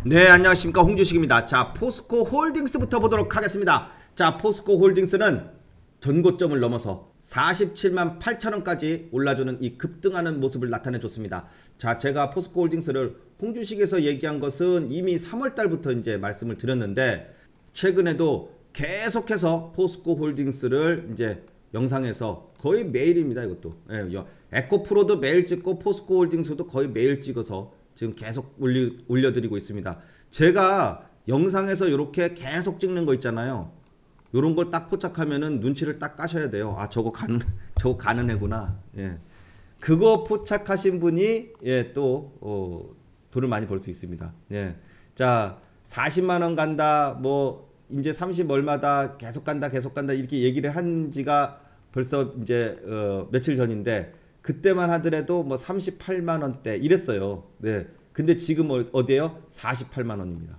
네, 안녕하십니까, 홍주식입니다. 자, 포스코 홀딩스부터 보도록 하겠습니다. 자, 포스코 홀딩스는 전고점을 넘어서 47만 8천원까지 올라주는 이 급등하는 모습을 나타내줬습니다. 자, 제가 포스코 홀딩스를 홍주식에서 얘기한 것은 이미 3월달부터 이제 말씀을 드렸는데, 최근에도 계속해서 포스코 홀딩스를 이제 영상에서 거의 매일입니다. 이것도 에코프로도 매일 찍고 포스코 홀딩스도 거의 매일 찍어서 지금 계속 올려드리고 있습니다. 제가 영상에서 이렇게 계속 찍는 거 있잖아요. 요런 걸 딱 포착하면은 눈치를 딱 까셔야 돼요. 아, 저거 가는 애구나. 예. 그거 포착하신 분이 또 돈을 많이 벌 수 있습니다. 예. 자, 40만원 간다, 뭐 이제 30 얼마다, 계속 간다 이렇게 얘기를 한 지가 벌써 이제 며칠 전인데, 그때만 하더라도 뭐 38만원대 이랬어요. 네. 근데 지금 어디에요? 48만원입니다.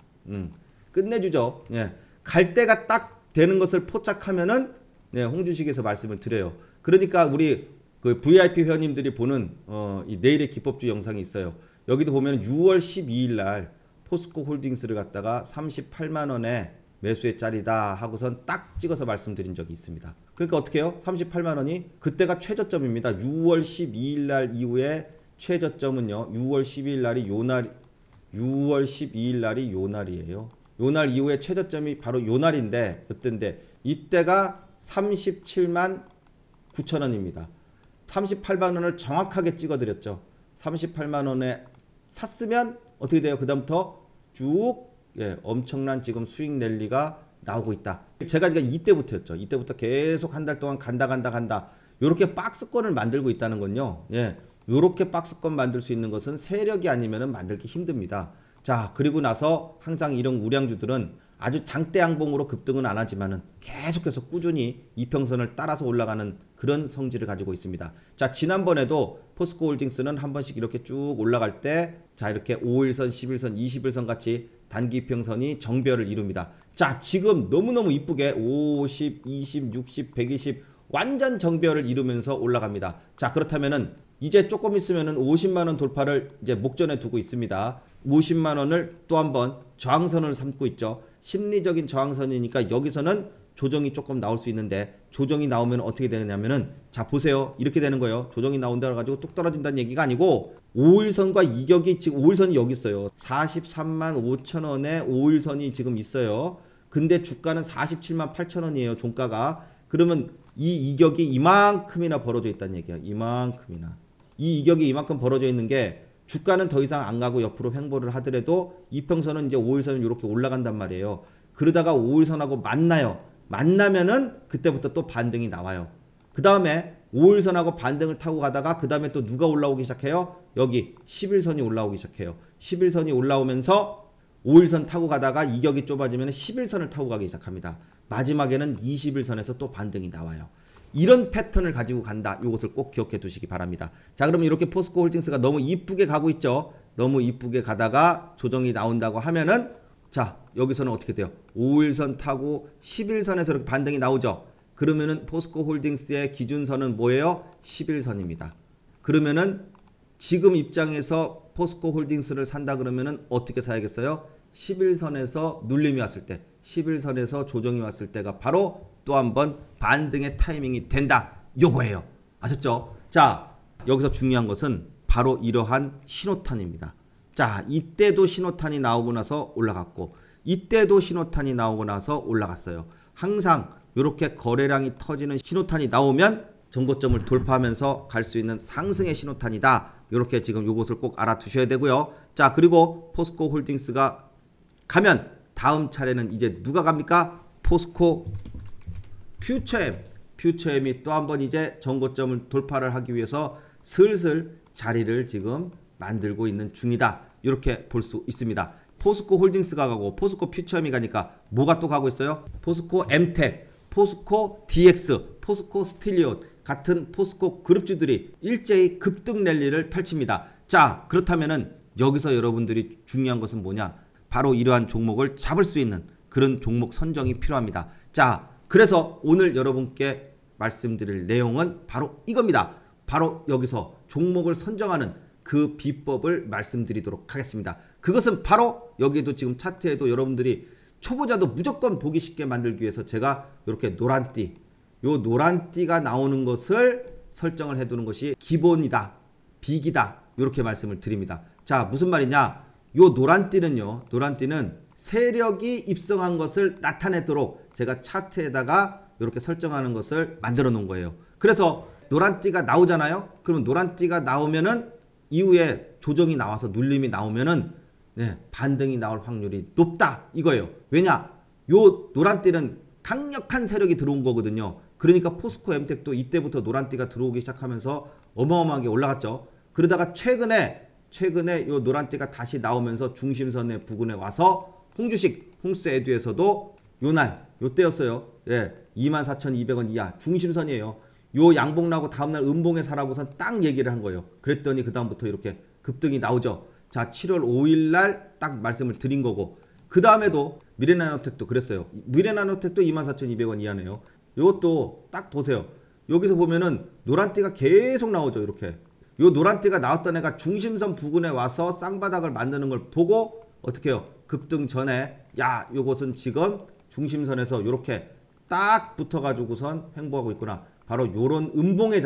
끝내주죠. 예. 갈 때가 딱 되는 것을 포착하면은, 네, 홍주식에서 말씀을 드려요. 그러니까 우리 그 VIP 회원님들이 보는 이 내일의 기법주 영상이 있어요. 여기도 보면 6월 12일 날 포스코 홀딩스를 갖다가 38만원에 매수의 짜리다 하고선 딱 찍어서 말씀드린 적이 있습니다. 그러니까 어떻게 해요? 38만원이 그때가 최저점입니다. 6월 12일 날 이후에 최저점은요, 6월 12일 날이 요날, 6월 12일 날이 요날이에요. 요날 이후에 최저점이 바로 요날인데, 어떤데 이때가 37만 9천원입니다. 38만원을 정확하게 찍어드렸죠. 38만원에 샀으면 어떻게 돼요? 그 다음부터 쭉 엄청난 지금 수익 랠리가 나오고 있다. 제가 이때부터였죠. 이때부터 계속 한 달 동안 간다. 요렇게 박스권을 만들고 있다는 건요. 요렇게 박스권 만들 수 있는 것은 세력이 아니면 만들기 힘듭니다. 자, 그리고 나서 항상 이런 우량주들은 아주 장대 양봉으로 급등은 안 하지만은 계속해서 꾸준히 이평선을 따라서 올라가는 그런 성질을 가지고 있습니다. 자, 지난번에도 포스코 홀딩스는 한 번씩 이렇게 쭉 올라갈 때, 자, 이렇게 5일선, 11선, 21선 같이 단기 이평선이 정배열을 이룹니다. 자, 지금 너무너무 이쁘게 50, 20, 60, 120 완전 정배열을 이루면서 올라갑니다. 자, 그렇다면은 이제 조금 있으면은 50만원 돌파를 이제 목전에 두고 있습니다. 50만원을 또 한번 저항선을 삼고 있죠. 심리적인 저항선이니까 여기서는 조정이 조금 나올 수 있는데, 조정이 나오면 어떻게 되냐면은, 자, 보세요. 이렇게 되는 거예요. 조정이 나온다 가지고 뚝 떨어진다는 얘기가 아니고, 5일선과 이격이 지금 5일선이 여기 있어요. 43만 5천원에 5일선이 지금 있어요. 근데 주가는 47만 8천원이에요. 종가가. 그러면 이 이격이 이만큼이나 벌어져 있다는 얘기야. 이만큼이나. 이 이격이 이만큼 벌어져 있는 게, 주가는 더 이상 안 가고 옆으로 횡보를 하더라도 이평선은 이제 5일선은 이렇게 올라간단 말이에요. 그러다가 5일선하고 만나면은 그때부터 또 반등이 나와요. 그 다음에 5일선하고 반등을 타고 가다가 그 다음에 또 누가 올라오기 시작해요? 여기 11선이 올라오기 시작해요. 11선이 올라오면서 5일선 타고 가다가 이격이 좁아지면 11선을 타고 가기 시작합니다. 마지막에는 21선에서 또 반등이 나와요. 이런 패턴을 가지고 간다. 이것을 꼭 기억해 두시기 바랍니다. 자, 그러면 이렇게 포스코 홀딩스가 너무 이쁘게 가고 있죠. 너무 이쁘게 가다가 조정이 나온다고 하면은, 자, 여기서는 어떻게 돼요? 5일선 타고 11선에서 이렇게 반등이 나오죠. 그러면은 포스코 홀딩스의 기준선은 뭐예요? 11선입니다. 그러면은 지금 입장에서 포스코 홀딩스를 산다 그러면은 어떻게 사야겠어요? 11선에서 눌림이 왔을 때, 11선에서 조정이 왔을 때가 바로 또 한번 반등의 타이밍이 된다. 요거예요. 아셨죠? 자, 여기서 중요한 것은 바로 이러한 신호탄입니다. 자, 이때도 신호탄이 나오고 나서 올라갔고, 이때도 신호탄이 나오고 나서 올라갔어요. 항상 이렇게 거래량이 터지는 신호탄이 나오면 전고점을 돌파하면서 갈 수 있는 상승의 신호탄이다. 이렇게 지금 요것을 꼭 알아두셔야 되고요. 자, 그리고 포스코 홀딩스가 가면 다음 차례는 이제 누가 갑니까? 포스코 퓨처엠이 또 한번 이제 전고점을 돌파를 하기 위해서 슬슬 자리를 지금 만들고 있는 중이다. 이렇게 볼 수 있습니다. 포스코 홀딩스가 가고 포스코 퓨처엠이 가니까 뭐가 또 가고 있어요? 포스코 엠텍, 포스코 DX, 포스코 스틸리온 같은 포스코 그룹주들이 일제히 급등 랠리를 펼칩니다. 자, 그렇다면은 여기서 여러분들이 중요한 것은 뭐냐? 바로 이러한 종목을 잡을 수 있는 그런 종목 선정이 필요합니다. 자, 그래서 오늘 여러분께 말씀드릴 내용은 바로 이겁니다. 바로 여기서 종목을 선정하는 그 비법을 말씀드리도록 하겠습니다. 그것은 바로 여기에도 지금 차트에도 여러분들이 초보자도 무조건 보기 쉽게 만들기 위해서 제가 이렇게 노란띠, 요 노란띠가 나오는 것을 설정을 해두는 것이 기본이다, 빅이다, 이렇게 말씀을 드립니다. 자, 무슨 말이냐? 요 노란띠는요, 노란띠는 세력이 입성한 것을 나타내도록 제가 차트에다가 이렇게 설정하는 것을 만들어 놓은 거예요. 그래서 노란띠가 나오잖아요. 그러면 노란띠가 나오면은 이후에 조정이 나와서 눌림이 나오면은 반등이 나올 확률이 높다 이거예요. 왜냐? 요 노란띠는 강력한 세력이 들어온 거거든요. 그러니까 포스코 엠텍도 이때부터 노란띠가 들어오기 시작하면서 어마어마하게 올라갔죠. 그러다가 최근에 요 노란띠가 다시 나오면서 중심선의 부근에 와서 홍주식, 홍스에듀에서도 요때였어요. 24,200원 이하 중심선이에요. 요 양봉 나고 다음날 음봉에 사라고선 딱 얘기를 한 거예요. 그랬더니 그 다음부터 이렇게 급등이 나오죠. 자, 7월 5일날 딱 말씀을 드린 거고, 그 다음에도 미래나노텍도 그랬어요. 미래나노텍도 24,200원 이하네요. 이것도 딱 보세요. 여기서 보면은 노란띠가 계속 나오죠. 이렇게 요 노란띠가 나왔던 애가 중심선 부근에 와서 쌍바닥을 만드는 걸 보고 어떻게 해요? 급등 전에 야, 요것은 지금 중심선에서 이렇게 딱 붙어가지고선 횡보하고 있구나. 바로 요런 음봉의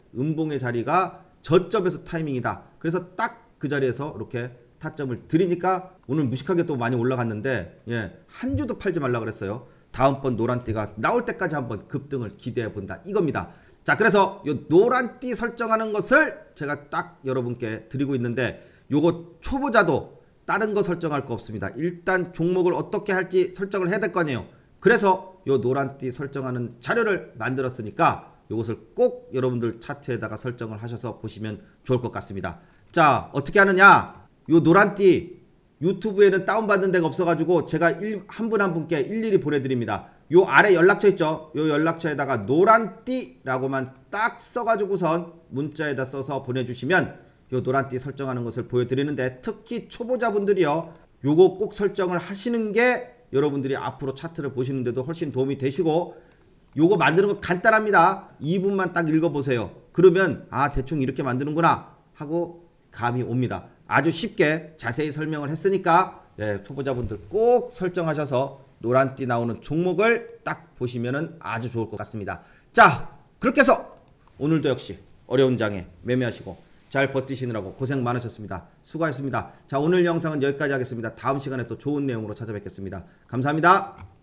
자리가 저점에서 타이밍이다. 그래서 딱 그 자리에서 이렇게 타점을 드리니까 오늘 무식하게 또 많이 올라갔는데, 한 주도 팔지 말라 그랬어요. 다음번 노란띠가 나올 때까지 한번 급등을 기대해 본다 이겁니다. 자, 그래서 요 노란띠 설정하는 것을 제가 딱 여러분께 드리고 있는데, 요거 초보자도 다른 거 설정할 거 없습니다. 일단 종목을 어떻게 할지 설정을 해야 될 거 아니에요. 그래서 요 노란띠 설정하는 자료를 만들었으니까 요것을 꼭 여러분들 차트에다가 설정을 하셔서 보시면 좋을 것 같습니다. 자, 어떻게 하느냐? 요 노란띠 유튜브에는 다운받는 데가 없어가지고 제가 한 분 한 분께 일일이 보내드립니다. 요 아래 연락처 있죠? 요 연락처에다가 노란띠라고만 딱 써가지고선 문자에다 써서 보내주시면 요 노란띠 설정하는 것을 보여드리는데, 특히 초보자분들이요, 요거 꼭 설정을 하시는 게 여러분들이 앞으로 차트를 보시는데도 훨씬 도움이 되시고, 요거 만드는 거 간단합니다. 2분만 딱 읽어보세요. 그러면 아, 대충 이렇게 만드는구나 하고 감이 옵니다. 아주 쉽게 자세히 설명을 했으니까 초보자분들 꼭 설정하셔서 노란띠 나오는 종목을 딱 보시면은 아주 좋을 것 같습니다. 자, 그렇게 해서 오늘도 역시 어려운 장에 매매하시고 잘 버티시느라고 고생 많으셨습니다. 수고하셨습니다. 자, 오늘 영상은 여기까지 하겠습니다. 다음 시간에 또 좋은 내용으로 찾아뵙겠습니다. 감사합니다.